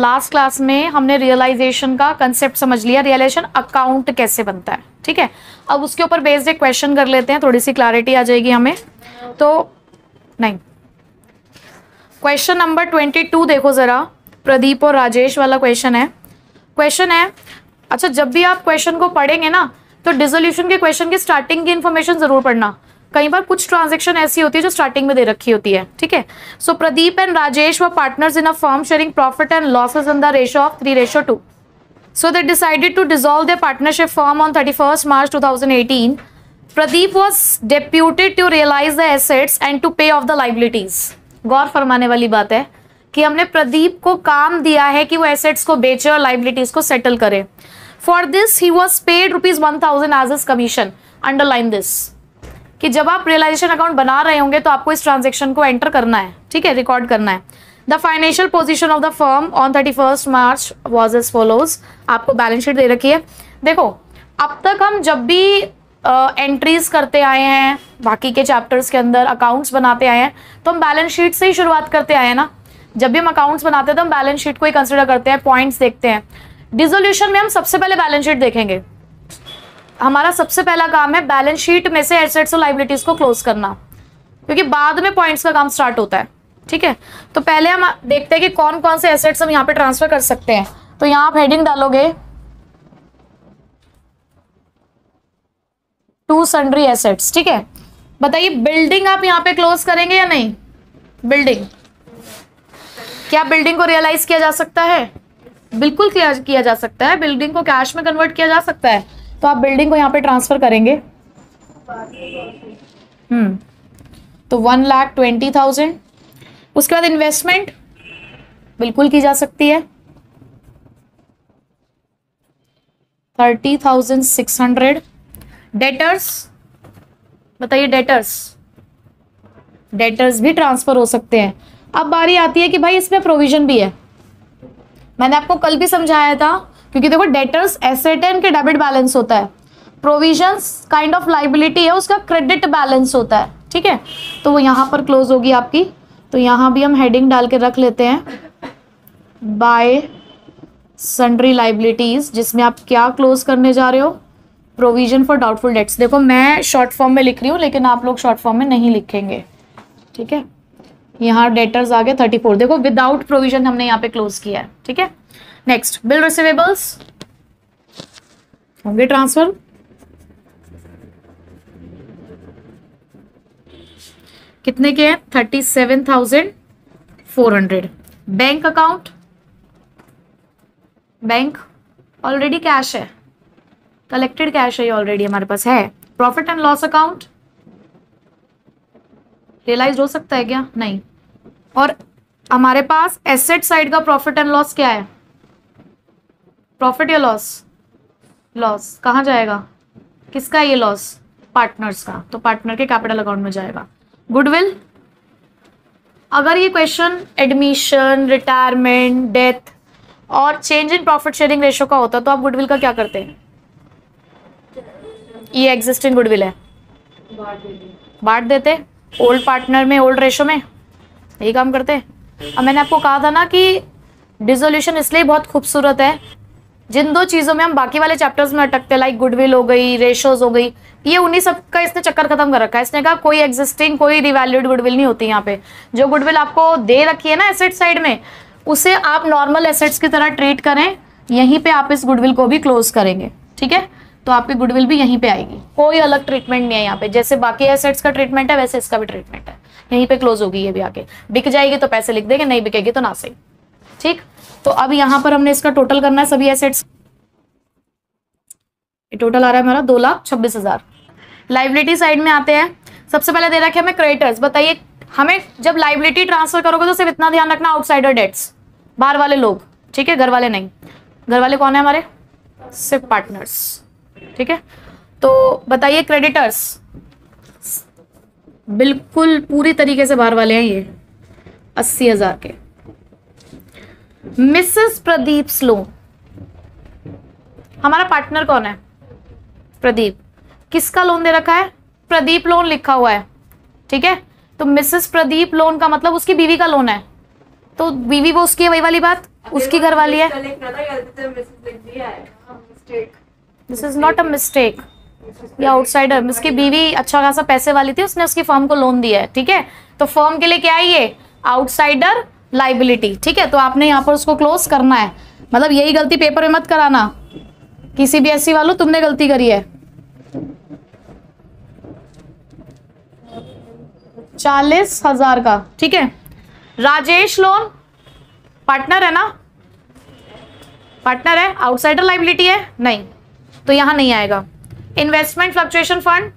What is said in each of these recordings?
Last class में हमने realisation का कंसेप्ट समझ लिया, रियलाइजेशन अकाउंट कैसे बनता है, ठीक है। अब उसके ऊपर बेस्ड एक क्वेश्चन कर लेते हैं, थोड़ी सी क्लैरिटी आ जाएगी हमें। तो नहीं, क्वेश्चन नंबर 22 देखो जरा, प्रदीप और राजेश वाला क्वेश्चन है। क्वेश्चन है, अच्छा जब भी आप क्वेश्चन को पढ़ेंगे ना तो डिसोल्यूशन के क्वेश्चन की स्टार्टिंग की इन्फॉर्मेशन जरूर पढ़ना। कई बार कुछ ट्रांजैक्शन ऐसी होती है जो स्टार्टिंग में दे रखी होती है, ठीक है। So Pradeep and Rajesh were partners in a firm sharing profit and losses in the ratio of 3:2. So they decided to dissolve their partnership firm on 31st March 2018. Pradeep was deputed to realize the assets and to pay off the liabilities. गौर फरमाने वाली बात है कि हमने प्रदीप को काम दिया है कि वो एसेट्स को बेचे और लाइबिलिटीज को सेटल करे। For this he was paid ₹1,000 as his commission. Underline this कि जब आप रियलाइजेशन अकाउंट बना रहे होंगे तो आपको इस ट्रांजेक्शन को एंटर करना है, ठीक है, रिकॉर्ड करना है। The financial position of the firm on 31st March was as follows. आपको बैलेंस शीट दे रखी है। देखो अब तक हम जब भी एंट्रीज करते आए हैं, बाकी के चैप्टर्स के अंदर अकाउंट्स बनाते आए हैं, तो हम बैलेंस शीट से ही शुरुआत करते आए हैं ना। जब भी हम अकाउंट्स बनाते हैं तो हम बैलेंस शीट को ही कंसिडर करते हैं, पॉइंट्स देखते हैं। डिसोल्यूशन में हम सबसे पहले बैलेंस शीट देखेंगे। हमारा सबसे पहला काम है बैलेंस शीट में से एसेट्स और लाइबिलिटीज को क्लोज करना, क्योंकि बाद में पॉइंट्स का काम स्टार्ट होता है, ठीक है। तो पहले हम देखते हैं कि कौन कौन से एसेट्स हम यहाँ पे ट्रांसफर कर सकते हैं। तो यहाँ आप हेडिंग डालोगे टू सन्ड्री एसेट्स, ठीक है। बताइए बिल्डिंग आप यहाँ पे क्लोज करेंगे या नहीं? बिल्डिंग, क्या बिल्डिंग को रियलाइज किया जा सकता है? बिल्कुल किया जा सकता है। बिल्डिंग को कैश में कन्वर्ट किया जा सकता है, तो आप बिल्डिंग को यहाँ पे ट्रांसफर करेंगे। तो 1,20,000। उसके बाद इन्वेस्टमेंट बिल्कुल की जा सकती है, 30,600। डेटर्स, बताइए डेटर्स भी ट्रांसफर हो सकते हैं। अब बारी आती है कि भाई इसमें प्रोविजन भी है। मैंने आपको कल भी समझाया था, क्योंकि देखो डेटर्स एसेट है, इनके डेबिट बैलेंस होता है। प्रोविजंस काइंड ऑफ लाइबिलिटी है, उसका क्रेडिट बैलेंस होता है, ठीक है। तो वो यहाँ पर क्लोज होगी आपकी। तो यहाँ भी हम हेडिंग डाल के रख लेते हैं बाय सन्ड्री लाइबिलिटीज, जिसमें आप क्या क्लोज करने जा रहे हो? Provision for doubtful debts. देखो मैं शॉर्ट फॉर्म में लिख रही हूँ, लेकिन आप लोग शॉर्ट फॉर्म में नहीं लिखेंगे, ठीक है। यहाँ डेटर्स आ गए 34। देखो विदाउट प्रोविजन हमने यहाँ पे क्लोज किया है, ठीक है। नेक्स्ट बिल रिसीवेबल्स होंगे ट्रांसफर। कितने के हैं? 37,400। Bank account, bank already cash है, कलेक्टेड कैश है, ये ऑलरेडी हमारे पास है। Profit and loss account realise हो सकता है क्या? नहीं। और हमारे पास एसेट साइड का प्रॉफिट एंड लॉस क्या है? प्रॉफिट या लॉस? लॉस। कहाँ जाएगा? किसका है ये लॉस? पार्टनर्स का, तो पार्टनर के कैपिटल अकाउंट में जाएगा। गुडविल, अगर ये क्वेश्चन एडमिशन, रिटायरमेंट, डेथ और change in profit sharing ratio का होता तो आप गुडविल का क्या करते हैं? ये एग्जिस्टिंग गुडविल है, बांट देते ओल्ड पार्टनर में, ओल्ड रेशो में, यही काम करते हैं। अब मैंने आपको कहा था ना कि डिसोल्यूशन इसलिए बहुत खूबसूरत है, जिन दो चीजों में हम बाकी वाले चैप्टर्स में अटकते हैं, लाइक गुडविल हो गई, रेशोज हो गई, ये उन्हीं सब का इसने चक्कर खत्म कर रखा है। इसने कहा कोई एग्जिस्टिंग, कोई रिवैल्यूड गुडविल नहीं होती यहाँ पे। जो गुडविल आपको दे रखी है ना एसेट साइड में, उसे आप नॉर्मल एसेट्स की तरह ट्रीट करें। यहीं पे आप इस गुडविल को भी क्लोज करेंगे, ठीक है। तो आपकी गुडविल भी यहीं पे आएगी, कोई अलग ट्रीटमेंट नहीं है यहाँ पे। जैसे बाकी एसेट्स का ट्रीटमेंट है वैसे इसका भी ट्रीटमेंट है, यहीं पे क्लोज होगी ये भी आके। बिक जाएगी तो पैसे लिख देंगे, नहीं बिकेगी तो ना सही, ठीक। तो अब यहाँ पर हमने इसका टोटल करना है सभी एसेट्स। टोटल आ रहा है हमारा 2,26,000। लाइबिलिटी साइड में आते हैं। सबसे पहले दे रखे हमें क्रेडिटर्स। बताइए हमें जब लाइबिलिटी ट्रांसफर करोगे तो सिर्फ इतना ध्यान रखना, आउटसाइडर डेट्स, बाहर वाले लोग, ठीक है, घर वाले नहीं। घर वाले कौन है हमारे? सिर्फ पार्टनर्स, ठीक है। तो बताइए क्रेडिटर्स बिल्कुल पूरी तरीके से बाहर वाले हैं, ये 80,000 के। मिसेस प्रदीप लोन, हमारा पार्टनर कौन है? प्रदीप। किसका लोन दे रखा है? प्रदीप लोन लिखा हुआ है, ठीक है। तो मिसेस प्रदीप लोन का मतलब उसकी बीवी का लोन है, तो बीवी वो उसकी है, वही वाली बात। उसकी घरवाली है। This is not a mistake, ये आउटसाइडर, उसकी बीवी अच्छा खासा पैसे वाली थी, उसने उसकी फर्म को लोन दिया है, ठीक है। तो फर्म के लिए क्या है ये, आउटसाइडर लाइबिलिटी, ठीक है। तो आपने यहाँ पर उसको क्लोज करना है, मतलब यही गलती पेपर में मत कराना कि सीबीएसई वालों तुमने गलती करी है। 40,000 का, ठीक है। राजेश लोन पार्टनर है ना, पार्टनर है, आउटसाइडर लाइबिलिटी है नहीं, तो यहां नहीं आएगा। इन्वेस्टमेंट फ्लक्चुएशन फंड,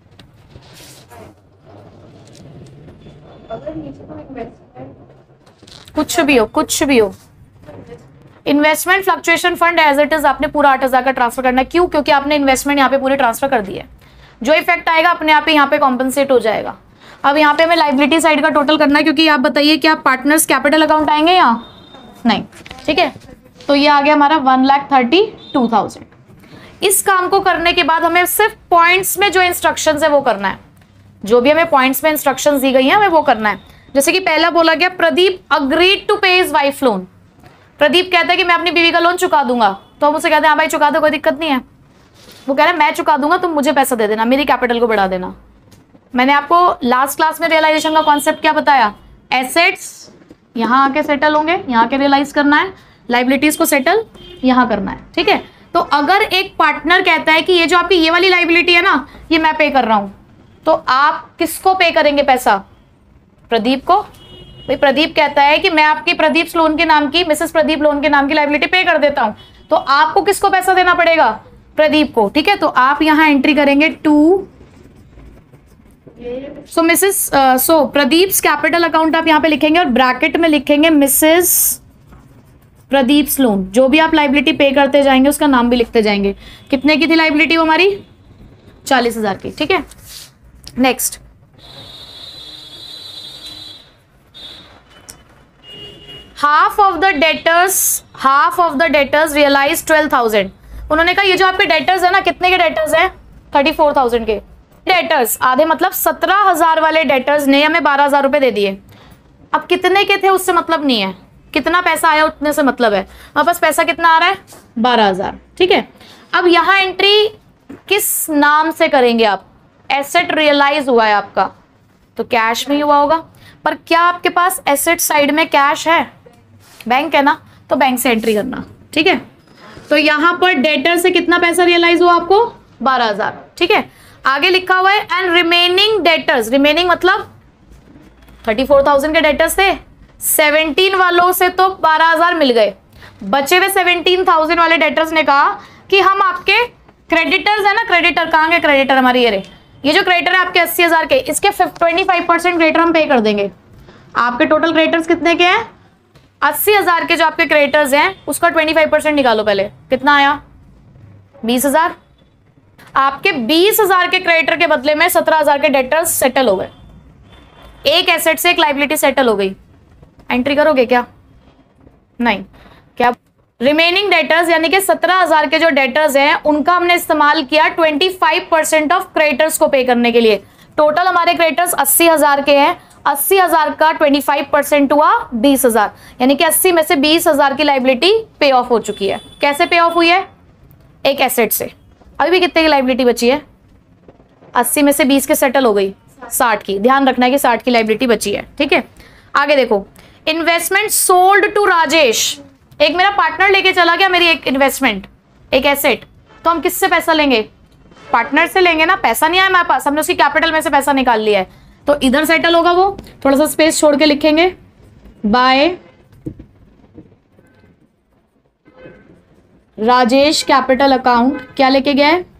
कुछ भी हो, कुछ भी हो। Investment fluctuation fund as it is आपने पूरा 8,000 का ट्रांसफर करना है। क्यों? क्योंकि आपने इन्वेस्टमेंट यहाँ पे पूरी ट्रांसफर कर दी है, जो इफेक्ट आएगा अपने आप ही यहाँ पे कॉम्पनसेट हो जाएगा। अब यहाँ पे हमें लाइबिलिटी साइड का टोटल करना है, क्योंकि आप बताइए क्या पार्टनर्स कैपिटल अकाउंट आएंगे यहाँ नहीं, ठीक है। तो ये आ गया हमारा 1,32,000। इस काम को करने के बाद हमें सिर्फ पॉइंट्स में जो इंस्ट्रक्शंस है वो करना है, जो भी हमें पॉइंट्स में इंस्ट्रक्शंस दी गई हैं हमें वो करना है। जैसे कि पहला बोला गया, Pradeep agreed to pay his wife loan. Pradeep कहता है कि मैं अपनी बीवी का लोन चुका दूंगा, तो हम उसे कहते हैं हाँ भाई चुका दो, कोई दिक्कत नहीं है। वो कह रहा है मैं चुका दूंगा, तुम मुझे पैसा दे देना, मेरी कैपिटल को बढ़ा देना। मैंने आपको लास्ट क्लास में रियलाइजेशन का कॉन्सेप्ट क्या बताया, एसेट्स यहाँ आके सेटल होंगे, यहाँ के रियलाइज करना है, लाइबिलिटीज को सेटल यहाँ करना है, ठीक है। तो अगर एक पार्टनर कहता है कि ये जो आपकी ये वाली लाइबिलिटी है ना, ये मैं पे कर रहा हूं, तो आप किसको पे करेंगे पैसा? प्रदीप को। भाई प्रदीप कहता है कि मैं आपकी प्रदीप लोन के नाम की, मिसेस प्रदीप लोन के नाम की लाइबिलिटी पे कर देता हूं, तो आपको किसको पैसा देना पड़ेगा? प्रदीप को, ठीक है। तो आप यहां एंट्री करेंगे to, so Mrs, so Pradeep's capital account आप यहां पे लिखेंगे और ब्रैकेट में लिखेंगे मिसेस प्रदीप्स लोन। जो भी आप लाइबिलिटी पे करते जाएंगे उसका नाम भी लिखते जाएंगे। कितने की थी लाइबिलिटी वो हमारी? 40,000 की, ठीक है। Next, half of the debtors realise 12,000। उन्होंने कहा ये जो आपके डेटर्स है ना, कितने के डेटर्स हैं? 34,000 के डेटर्स। आधे मतलब 17,000 वाले डेटर्स ने हमें 12,000 रुपए दे दिए। अब कितने के थे उससे मतलब नहीं है, कितना पैसा आया उतने से मतलब है। हमारे पास पैसा कितना आ रहा है? 12,000, ठीक है। अब यहां एंट्री किस नाम से करेंगे आप? एसेट रियलाइज हुआ है आपका, तो कैश में ही हुआ होगा। पर क्या आपके पास एसेट साइड में कैश है? बैंक है ना, तो बैंक से एंट्री करना, ठीक है। तो यहां पर डेटर से कितना पैसा रियलाइज हुआ आपको? 12,000, ठीक है। आगे लिखा हुआ है एंड रिमेनिंग डेटर्स, रिमेनिंग मतलब 34,000 के डेटर्स थे, 17 वालों से तो 12,000 मिल गए, बचे हुए 17,000 वाले डेटर्स ने कहा कि हम आपके क्रेडिटर्स है ना, क्रेडिटर कहाँ गए? क्रेडिटर हमारी ये जो क्रेडिटर है आपके 80,000 के, इसके 25% क्रेडिटर हम पे कर देंगे। आपके टोटल क्रेडिटर्स कितने के हैं? 80,000 के जो आपके क्रेडिटर्स हैं उसका 25% निकालो पहले, कितना आया? 20,000। आपके 20,000 के क्रेडिटर के बदले में 17,000 के डेटर्स सेटल हो गए। एक एसेट से एक लाइबिलिटी सेटल हो गई। एंट्री करोगे क्या? नहीं। क्या रिमेनिंग डेटर्स यानी कि 17,000 के जो डेटर्स हैं उनका हमने इस्तेमाल किया 25% ऑफ क्रेडिटर्स को पे करने के लिए। टोटल हमारे क्रेडिटर्स 80,000 के हैं, 80,000 का 25% हुआ 20,000, यानी कि 80 में से 20,000 की लाइबिलिटी पे ऑफ हो चुकी है। कैसे पे ऑफ हुई है? एक एसेट से। अभी भी कितने की लाइबिलिटी बची है? 80 में से 20 के सेटल हो गई 60 की। ध्यान रखना है कि 60 की लाइबिलिटी बची है, ठीक है। आगे देखो, इन्वेस्टमेंट सोल्ड टू राजेश। एक मेरा पार्टनर लेके चला गया मेरी एक इन्वेस्टमेंट, एक एसेट, तो हम किससे पैसा लेंगे? पार्टनर से लेंगे ना। पैसा नहीं आया हमारे पास, हमने उसकी कैपिटल में से पैसा निकाल लिया है, तो इधर सेटल होगा वो। थोड़ा सा स्पेस छोड़ के लिखेंगे, बाय राजेश कैपिटल अकाउंट। क्या लेके गया है?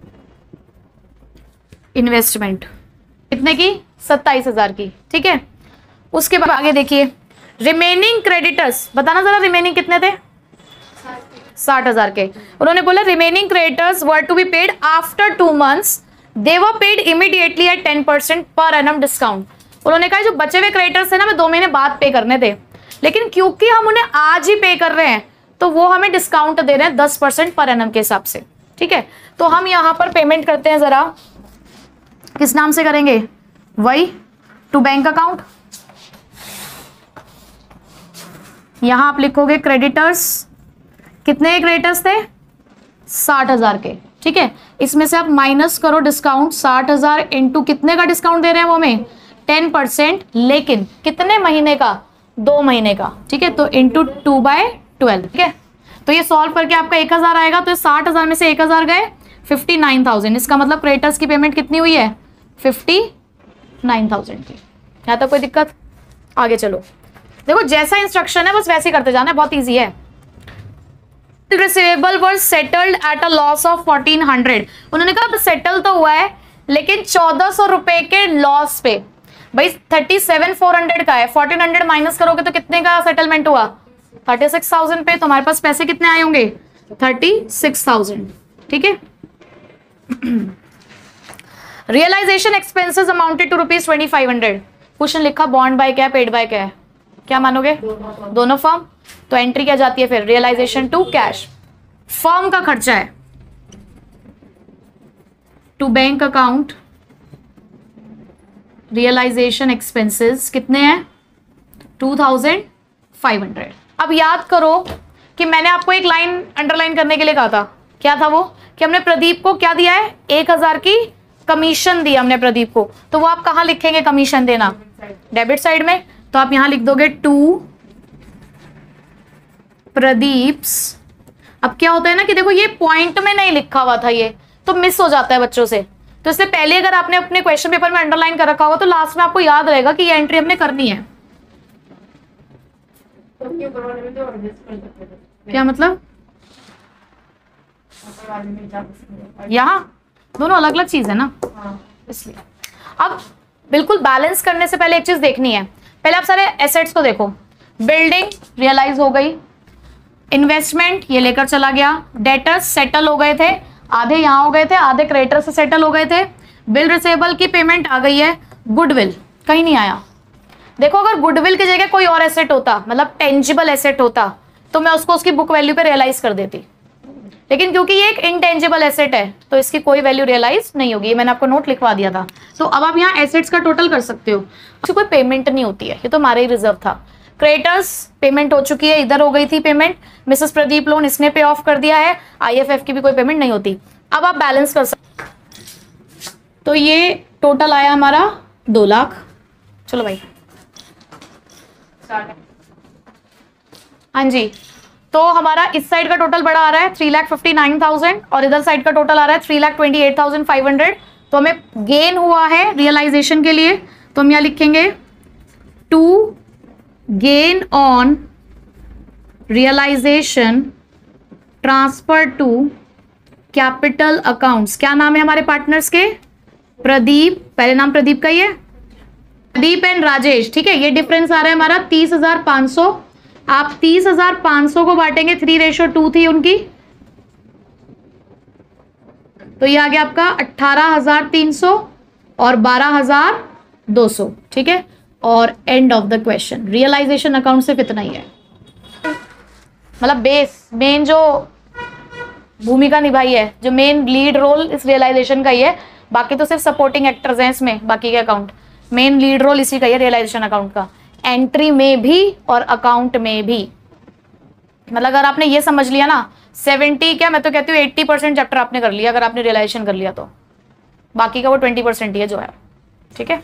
इन्वेस्टमेंट। कितने की? 27,000 की, ठीक है। उसके बाद आगे देखिए, रिमेनिंग क्रेडिटर्स बताना जरा, रिमेनिंग कितने थे? 60,000 के। उन्होंने बोला remaining creditors were to be paid after 2 months, they were paid immediately at 10% पर एनम डिस्काउंट। उन्होंने कहा जो बचे हुए क्रेडिटर्स थे ना, हमें 2 महीने बाद पे करने थे, लेकिन क्योंकि हम उन्हें आज ही पे कर रहे हैं तो वो हमें डिस्काउंट दे रहे हैं 10% पर एनम के हिसाब से, ठीक है। तो हम यहां पर पेमेंट करते हैं, जरा किस नाम से करेंगे? वही टू बैंक अकाउंट। यहां आप लिखोगे क्रेडिटर्स, कितने क्रेडिटर्स थे 60,000 के, ठीक है। इसमें से आप माइनस करो डिस्काउंट, 60,000 इंटू कितने का डिस्काउंट दे रहे हैं वो हमें 10%, लेकिन कितने महीने का 2 महीने का, ठीक है। तो इंटू 2/12, ठीक है। तो ये सॉल्व करके आपका 1,000 आएगा, तो 60,000 में से 1,000 गए 59,000, इसका मतलब क्रेडिटर्स की पेमेंट कितनी हुई है 59,000 की। यहाँ तक कोई दिक्कत? आगे चलो, देखो जैसा इंस्ट्रक्शन है बस वैसे ही करते जाना है, बहुत ईजी है। Receivable were settled at a loss of 1400, उन्होंने कहा सेटल तो हुआ है लेकिन 1400 रुपए के लॉस पे। भाई 37,400 का है, 1400 माइनस करोगे तो कितने का सेटलमेंट हुआ 36,000 पे। तुम्हारे पास पैसे कितने आए होंगे 36,000, ठीक है। Realisation expenses amounted to ₹2,500। Question लिखा बॉन्ड बाय क्या है, पेड बाय क्या है, क्या मानोगे? दोनों फर्म। तो एंट्री क्या जाती है फिर, रियलाइजेशन टू कैश। फर्म का खर्चा है to bank account, realisation expenses कितने हैं 2,500। अब याद करो कि मैंने आपको एक लाइन अंडरलाइन करने के लिए कहा था, क्या था वो, कि हमने प्रदीप को क्या दिया है 1,000 की कमीशन दी हमने प्रदीप को। तो वो आप कहां लिखेंगे कमीशन देना, डेबिट साइड में। तो आप यहां लिख दोगे टू प्रदीप्स। अब क्या होता है ना कि देखो ये पॉइंट में नहीं लिखा हुआ था, ये तो मिस हो जाता है बच्चों से। तो इससे पहले अगर आपने अपने क्वेश्चन पेपर में अंडरलाइन कर रखा होगा तो लास्ट में आपको याद रहेगा कि ये एंट्री हमने करनी है। क्या मतलब, यहाँ दोनों अलग अलग चीज है ना, इसलिए। अब बिल्कुल बैलेंस करने से पहले एक चीज देखनी है, पहले आप सारे एसेट्स को देखो। बिल्डिंग रियलाइज हो गई, इन्वेस्टमेंट ये लेकर चला गया, डेटर्स सेटल हो गए थे, आधे यहां हो गए थे, आधे क्रेडिटर से सेटल हो गए थे, बिल रिसेबल की पेमेंट आ गई है, गुडविल कहीं नहीं आया। देखो अगर गुडविल की जगह कोई और एसेट होता, मतलब टेंजिबल एसेट होता, तो मैं उसको उसकी बुक वैल्यू पे रियलाइज कर देती, लेकिन क्योंकि ये एक इनटेंजिबल एसेट है तो इसकी कोई वैल्यू रियलाइज नहीं होगी। ये मैंने आपको नोट लिखवा दिया था। तो अब आप यहाँ एसेट्स का टोटल कर सकते हो, उसकी कोई पेमेंट नहीं होती है, ये तो हमारा ही रिजर्व था। क्रेडिटर्स पेमेंट हो चुकी है, इधर हो गई थी पेमेंट, मिसेस प्रदीप लोन इसने पे ऑफ कर दिया है, IFF की भी कोई पेमेंट नहीं होती। अब आप बैलेंस कर सकते, तो ये टोटल आया हमारा 2 लाख। चलो भाई, हाँ जी, तो हमारा इस साइड का टोटल बड़ा आ रहा है 3,59,000 और इधर साइड का टोटल आ रहा है 3,28,500। तो हमें गेन हुआ है रियलाइजेशन के लिए, तो हम यहाँ लिखेंगे to gain on realisation transfer to capital accounts. क्या नाम है हमारे पार्टनर्स के, प्रदीप, पहले नाम प्रदीप का ही है, प्रदीप एंड राजेश, ठीक है। ये डिफरेंस आ रहा है हमारा 30,500। आप 30,500 को बांटेंगे, 3:2 थी उनकी, तो ये आ गया आपका 18,300 और 12,200, ठीक है। और end of the question. Realisation account सिर्फ इतना ही है, मतलब बेस मेन जो भूमिका निभाई है, जो मेन लीड रोल इस रियलाइजेशन का ही है, बाकी तो सिर्फ सपोर्टिंग एक्टर्स हैं इसमें, बाकी के अकाउंट, मेन लीड रोल इसी का ही है रियलाइजेशन अकाउंट का, एंट्री में भी और अकाउंट में भी। मतलब अगर आपने ये समझ लिया ना 70 क्या, मैं तो कहती हूँ 80% चैप्टर आपने कर लिया अगर आपने रियलाइजेशन कर लिया, तो बाकी का वो 20% ही है जो है, ठीक है।